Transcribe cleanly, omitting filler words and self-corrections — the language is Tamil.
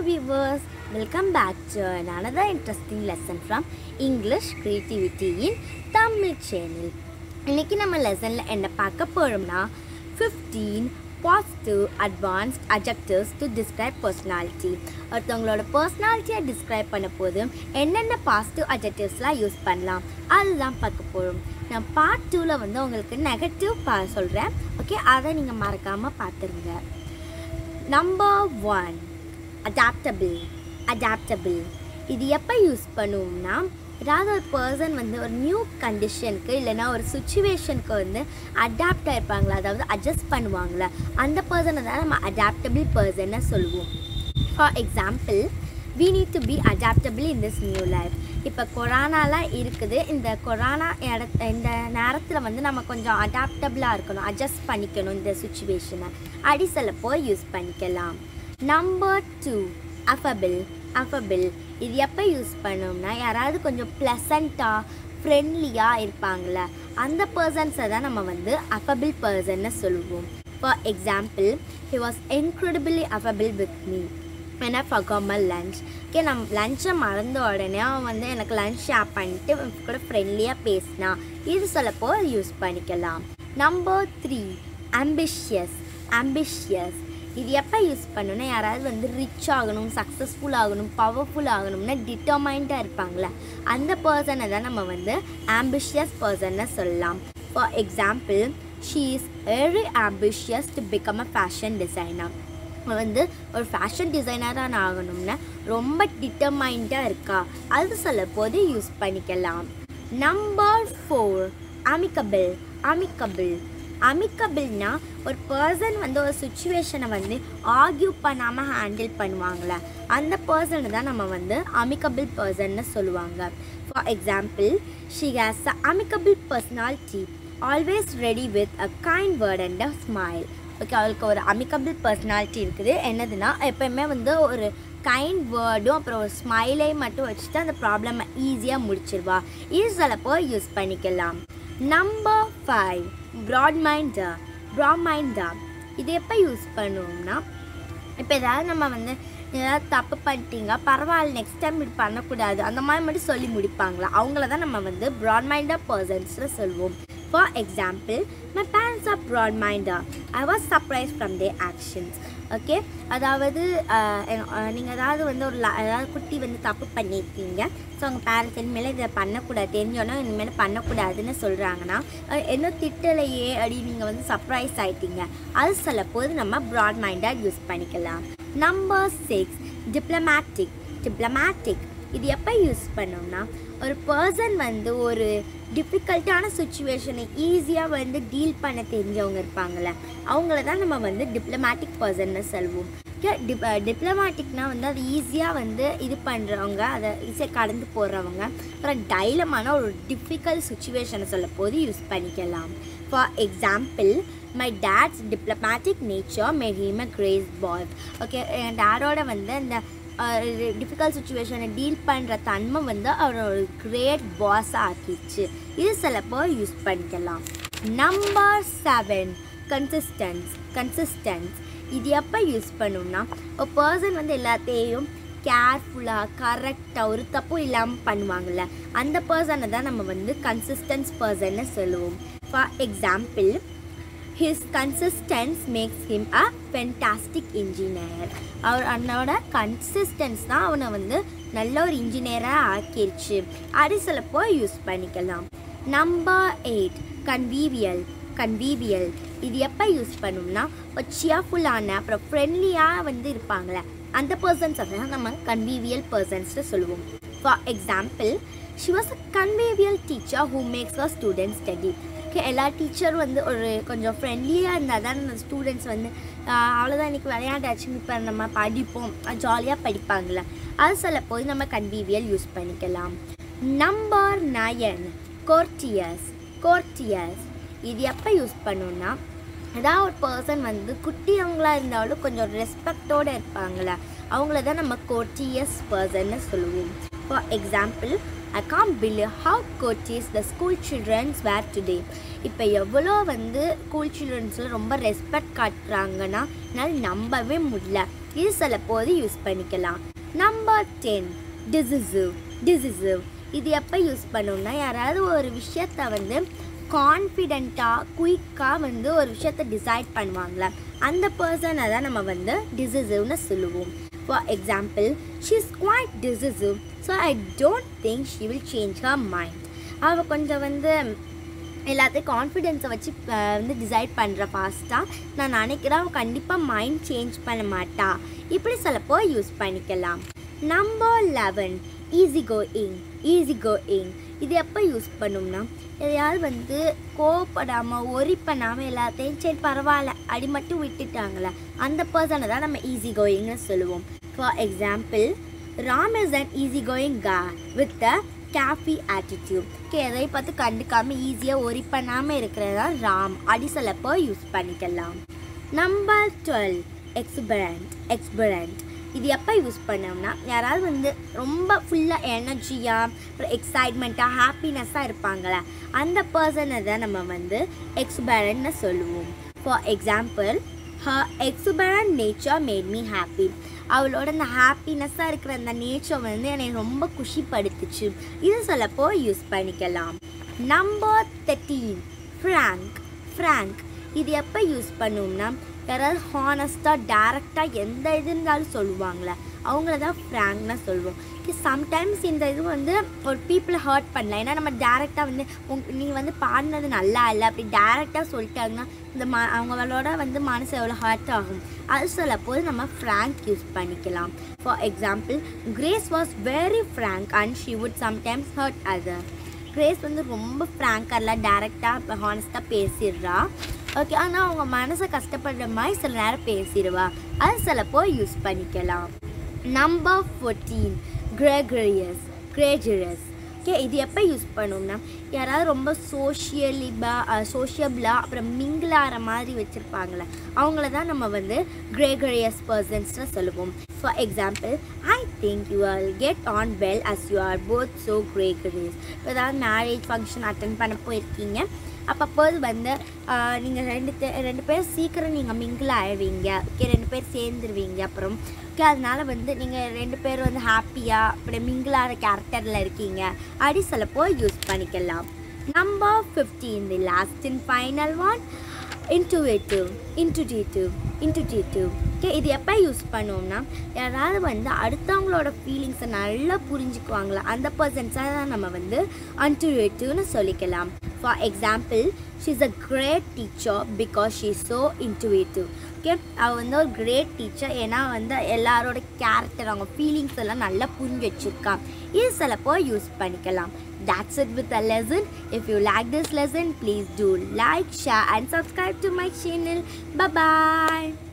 viewers, welcome back to another interesting lesson from English Creativity in Tamil channel. இன்னைக்கு நம்ம லெசன்ல என்ன பார்க்க போறோம்னா 15 positive advanced adjectives to describe personality. ஒருத்தவங்களோட பர்சனாலிட்டியை டிஸ்கிரைப் பண்ண போது என்னென்ன பாசிட்டிவ் அட்ஜெக்டிவ்ஸ்லாம் யூஸ் பண்ணலாம் அதுதான் பார்க்க போகிறோம். நான் பார்ட் 2ல வந்து உங்களுக்கு நெகட்டிவ் சொல்கிறேன். ஓகே, அதை நீங்கள் மறக்காமல் பார்த்துருங்க. Number 1 adaptable. இது எப்போ யூஸ் பண்ணுவோம்னா, ஏதாவது ஒரு பர்சன் வந்து ஒரு நியூ கண்டிஷனுக்கு இல்லைனா ஒரு சுச்சுவேஷனுக்கு வந்து அடாப்ட் ஆகிருப்பாங்களா, அதாவது அட்ஜஸ்ட் பண்ணுவாங்களா, அந்த பர்சனை தான் நம்ம அடாப்டபிள் பர்சனை சொல்லுவோம். For example, we need to be adaptable in this new life. இப்போ கொரோனாலாம் இருக்குது. இந்த கொரோனா இந்த நேரத்தில் வந்து நம்ம கொஞ்சம் அடாப்டபிளாக இருக்கணும், அட்ஜஸ்ட் பண்ணிக்கணும் இந்த சுச்சுவேஷனை. அடி சொல்லப்போ யூஸ் பண்ணிக்கலாம். Number 2 affable. இது எப்போ யூஸ் பண்ணோம்னா, யாராவது கொஞ்சம் ப்ளசண்ட்டாக ஃப்ரெண்ட்லியாக இருப்பாங்களே அந்த பர்சன்ஸை தான் நம்ம வந்து affable பர்சன்னு சொல்லுவோம். For example, he was incredibly affable with me when I forgot my lunch. Okay, நம்ம லஞ்சை மறந்த உடனே அவன் வந்து எனக்கு லஞ்ச் ஷேர் பண்ணிட்டு கூட ஃப்ரெண்ட்லியாக பேசினா, இது சொல்லப்போ யூஸ் பண்ணிக்கலாம். Number 3 ambitious. இது எப்போ யூஸ் பண்ணணும்னா, யாராவது வந்து ரிச் ஆகணும், சக்ஸஸ்ஃபுல் ஆகணும், பவர்ஃபுல் ஆகணும்னா டிட்டர்மைண்டாக இருப்பாங்களே அந்த பர்சனை தான் நம்ம வந்து ஆம்பிஷியஸ் பர்சன்னு சொல்லலாம். For example, she is very ambitious to become a fashion designer. வந்து ஒரு ஃபேஷன் டிசைனராக ஆகணும்னா ரொம்ப டிட்டர்மைண்டாக இருக்கா, அது சொல்ல போது யூஸ் பண்ணிக்கலாம். நம்பர் 4 அமிக்கபிள்னா, ஒரு பர்சன் வந்து ஒரு சுச்சுவேஷனை வந்து ஆர்கியூ பண்ணாமல் ஹேண்டில் பண்ணுவாங்களே அந்த பர்சனை தான் நம்ம வந்து அமிக்கபிள் பர்சன்னு சொல்லுவாங்க. For example, she has an amicable personality, always ready with a kind word and a smile. Okay, அவளுக்கு ஒரு அமிக்கபிள் பர்சனாலிட்டி இருக்குது. என்னதுன்னா, எப்போயுமே வந்து ஒரு கைண்ட் வேர்டும் அப்புறம் ஒரு ஸ்மைலை மட்டும் வச்சுட்டு அந்த ப்ராப்ளமை ஈஸியாக முடிச்சிருவா. இது சொல்லப்போ யூஸ் பண்ணிக்கலாம். Number 5 broad minded. இது எப்போ யூஸ் பண்ணுவோம்னா, இப்போ ஏதாவது நம்ம வந்து ஏதாவது தப்பு பண்ணிட்டீங்க, பரவாயில்ல நெக்ஸ்ட் டைம் இப்படி பண்ணக்கூடாது அந்த மாதிரி மட்டும் சொல்லி முடிப்பாங்களா, அவங்கள தான் நம்ம வந்து ப்ராட் மைண்டட் பர்சன்ஸில் சொல்லுவோம். For example, my parents are broad-minded. I was surprised from their actions. Okay, அதாவது நீங்கள் ஏதாவது வந்து ஏதாவது குட்டி வந்து தப்பு பண்ணியிருக்கீங்க. ஸோ உங்கள் பேரண்ட்ஸ் இனிமேல் இதை பண்ணக்கூடாது, தெரிஞ்சோன்னா இனிமேல் பண்ணக்கூடாதுன்னு சொல்கிறாங்கன்னா, என்ன திட்டலையே அப்படி நீங்கள் வந்து சர்ப்ரைஸ் ஆகிட்டீங்க, அது சொல்ல போது நம்ம ப்ராட் மைண்டட் யூஸ் பண்ணிக்கலாம். Number 6 diplomatic. இது எப்போ யூஸ் பண்ணோம்னா, ஒரு பர்சன் வந்து ஒரு டிஃபிகல்ட்டான சுச்சுவேஷனை ஈஸியாக வந்து டீல் பண்ண தெரிஞ்சவங்க இருப்பாங்கள்ல அவங்கள தான் நம்ம வந்து டிப்ளமேட்டிக் பர்சன்னு சொல்லுவோம். டிப்ளமேட்டிக்னால் வந்து அது ஈஸியாக வந்து இது பண்ணுறவங்க, அதை ஈஸியாக கடந்து போடுறவங்க. அப்புறம் டைலமான ஒரு டிஃபிகல்ட் சுச்சுவேஷனை சொல்ல போது யூஸ் பண்ணிக்கலாம். For example, my dad's diplomatic nature made him a great boss. Okay, என் டேடோட வந்து அந்த டிஃபிகல்ட் சுச்சுவேஷனை டீல் பண்ணுற தன்மை வந்து அவரோட ஒரு கிரேட் பாஸாக ஆக்கிடுச்சு. இது சிலப்போ யூஸ் பண்ணிக்கலாம். Number 7 consistence. இது எப்போ யூஸ் பண்ணோம்னா, ஒரு பர்சன் வந்து எல்லாத்தையும் கேர்ஃபுல்லாக கரெக்டாக ஒரு தப்பும் இல்லாமல் பண்ணுவாங்கள்ல அந்த பர்சனை தான் நம்ம வந்து கன்சிஸ்டன்ஸ் பர்சன்னு சொல்லுவோம். For example, his consistency makes him a fantastic engineer. அவனோட கன்சிஸ்டன்ஸ் தான் அவனை வந்து நல்ல ஒரு இன்ஜினியராக ஆக்கிடுச்சு. அது சொல்லப்போ யூஸ் பண்ணிக்கலாம். நம்பர் 8 கன்வீவியல். இது எப்போ யூஸ் பண்ணோம்னா, ஒரு சியர்ஃபுல்லான அப்புறம் ஃப்ரெண்ட்லியாக வந்து இருப்பாங்களே அந்த பர்சன்ஸை தான் நம்ம கன்வீவியல் பர்சன்ஸ்ட்டு சொல்லுவோம். For example, she was a convivial teacher who makes her students study. Okay, எல்லா டீச்சரும் வந்து ஒரு கொஞ்சம் ஃப்ரெண்ட்லியாக இருந்தால் தான் அந்த ஸ்டூடெண்ட்ஸ் வந்து அவ்வளோதான் இன்றைக்கி விளையாண்டாச்சு, இப்போ நம்ம படிப்போம், ஜாலியாக படிப்பாங்களே அது சொல்ல போது நம்ம கன்வீவியல் யூஸ் பண்ணிக்கலாம். நம்பர் 9 கோர்ட்டியஸ். இது எப்போ யூஸ் பண்ணோம்னா, ஏதாவது ஒரு பர்சன் வந்து குட்டியவங்களாக இருந்தாலும் கொஞ்சம் ரெஸ்பெக்டோடு இருப்பாங்களே அவங்கள தான் நம்ம கோர்ட்டியஸ் பர்சன்னு சொல்லுவோம். For example, I can't believe how courteous the school children were today. இப்போ எவ்வளோ வந்து ஸ்கூல் சில்ட்ரன்ஸில் ரொம்ப ரெஸ்பெக்ட் காட்டுறாங்கன்னா என்னால் நம்பவே முடியல. இது சிலப்போது யூஸ் பண்ணிக்கலாம். நம்பர் 10 டிசிசிவ். இது எப்போ யூஸ் பண்ணோம்னா யாராவது ஒரு விஷயத்தை வந்து கான்ஃபிடெண்ட்டாக குயிக்காக வந்து ஒரு விஷயத்தை டிசைட் பண்ணுவாங்களே அந்த பர்சனை தான் நம்ம வந்து டிசிசிவ்னு சொல்லுவோம். For example, she is quite decisive, so I don't think she will change her mind. அவள் கொஞ்சம் வந்து எல்லாத்தையும் கான்ஃபிடென்ஸை வச்சு வந்து டிசைட் பண்ணுற ஃபாஸ்ட்டாக, நான் நினைக்கிறேன் அவள் கண்டிப்பாக மைண்ட் சேஞ்ச் பண்ண மாட்டா. இப்படி சிலப்போ யூஸ் பண்ணிக்கலாம். Number 11 easy going. இது எப்போ யூஸ் பண்ணோம்னா எதையாவது வந்து கோவப்படாமல் ஒரி பண்ணாமல் எல்லாத்தையும் சரி பரவாயில்ல அடி மட்டும் விட்டுட்டாங்களே அந்த பர்சனை தான் நம்ம ஈஸி கோயிங்னு சொல்லுவோம். For example, Ram is an easy going guy with a carefree attitude. எதை பார்த்து கண்டுக்காமல் ஈஸியாக ஒரி பண்ணாமல் இருக்கிறது தான் ராம். அடி சிலப்போ யூஸ் பண்ணிக்கலாம். Number 12 exuberant. இது எப்போ யூஸ் பண்ணோம்னா யாராவது வந்து ரொம்ப ஃபுல்லாக எனர்ஜியாக எக்ஸைட்மெண்ட்டாக ஹாப்பினஸ்ஸாக இருப்பாங்களே அந்த பர்சனை தான் நம்ம வந்து எக்ஸுபரண்ட்னு சொல்லுவோம். For example, her exuberant nature made me happy. அவளோட அந்த ஹாப்பினஸ்ஸாக இருக்கிற அந்த நேச்சர் வந்து என்னை ரொம்ப குஷிப்படுத்துச்சு. இது சிலப்போ யூஸ் பண்ணிக்கலாம். Number 13 frank. இது எப்போ யூஸ் பண்ணுவோம்னா யாராவது ஹானஸ்ட்டாக டேரெக்டாக எந்த இது இருந்தாலும் சொல்லுவாங்களே அவங்கள தான் ஃப்ராங்க்னா சொல்லுவோம். சம்டைம்ஸ் இந்த இது வந்து ஒரு பீப்புளை ஹர்ட் பண்ணல, ஏன்னா நம்ம டேரெக்டாக வந்து நீ வந்து பாடினது நல்லா இல்லை அப்படி டேரெக்டாக சொல்லிட்டாங்கன்னா இந்த அவங்களோட வந்து மனசு எவ்வளோ ஹர்ட் ஆகும். அது சிலப்போது நம்ம ஃப்ராங்க் யூஸ் பண்ணிக்கலாம். For example, Grace was very frank and she would sometimes hurt other. Grace வந்து ரொம்ப ஃப்ராங்காக டேரெக்டாக ஹானஸ்ட்டாக பேசிடுறா. ஓகே, ஆனால் அவங்க மனசை கஷ்டப்படுற மாதிரி சில நேரம் பேசிடுவா. அது சிலப்போ யூஸ் பண்ணிக்கலாம். நம்பர் 14 கிரேஜரியஸ். ஓகே, இது எப்போ யூஸ் பண்ணோம்னா யாராவது ரொம்ப சோஷியபிளாக அப்புறம் மிங்கிள் ஆகிற மாதிரி வச்சுருப்பாங்களே அவங்கள தான் நம்ம வந்து கிரேகரியஸ் பர்சன்ஸ்னு சொல்லுவோம். For example, I think you all get on well as you are both so gregarious. இப்போ ஏதாவது மேரேஜ் ஃபங்க்ஷன் அட்டன் பண்ண போயிருக்கீங்க, அப்பப்போது வந்து நீங்கள் ரெண்டு பேர் சீக்கிரம் நீங்கள் மிங்கிள் ஆகிடுவீங்க. ஓகே, 2 பேர் சேர்ந்துருவீங்க. அப்புறம் ஓகே, அதனால் வந்து நீங்கள் 2 பேர் வந்து ஹாப்பியாக அப்படி மிங்கிள் ஆகிற கேரக்டரில் இருக்கீங்க. அப்படி சிலப்போ யூஸ் பண்ணிக்கலாம். Number 15 the last and final one intuitive. Okay, இது எப்போ யூஸ் பண்ணுவோம்னா யாராவது வந்து அடுத்தவங்களோட ஃபீலிங்ஸை நல்லா புரிஞ்சுக்குவாங்களா அந்த பர்சன்ஸாக தான் நம்ம வந்து இன்ட்யூட்டிவ்னு சொல்லிக்கலாம். For example, she is a great teacher because she is so intuitive. Okay, அவள் வந்து ஒரு கிரேட் டீச்சர் ஏன்னா வந்து எல்லாரோட கேரக்டர் அவங்க ஃபீலிங்ஸ் எல்லாம் நல்லா புரிஞ்சு வச்சுருக்கா. இது சிலப்போ யூஸ் பண்ணிக்கலாம். That's it with the lesson. If you like this lesson, please do like, share and subscribe to my channel. Bye bye.